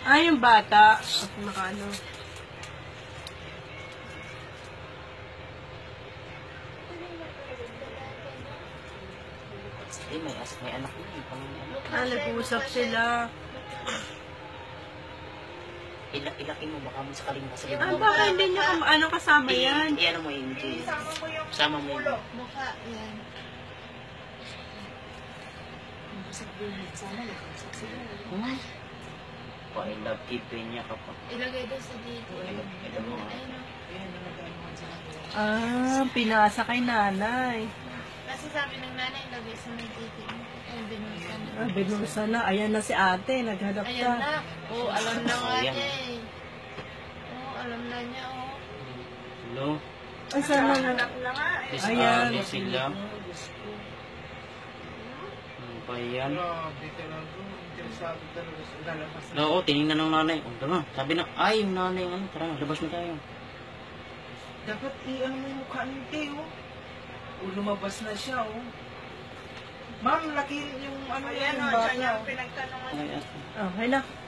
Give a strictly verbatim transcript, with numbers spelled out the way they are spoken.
Ah, yung bata. Nakaano. Eh, may, may anak mo eh. Ah, nag-uusap sila. Ilak ilaki mo, baka mo sakaling kasalit. Ah, baka hindi niya kam ano kasama yan? I, i, ano mo yun, Jay? Sama mo yun. Mukha, yan. Hmm? Pa-love keepin niya ka pa. Ilagay daw sa dito. Ito mo. Ah, pinasa kay nanay. Kasi sabi ng nanay, ilagay sa may dito. Ay, binusa na. Ah, binusa na. Ayan na si ate. Naghanap Ayan ka. na. Oo, oh, alam na nga Ayan. niya eh. Oo, oh, alam na niya, oh. Hello? Ay, sana na. This Ayan. ano sila? Ano pa yan? Oo, tinignan ng nanay. O, tara, sabi na, ay, yung nanay, ano, tara, labas na tayo. Dapat i-ano mo yung mukha ni Teo. O lumabas na siya, oh. Ma'am, laki yung ano yan, yung bata. Ay, ate. Okay na.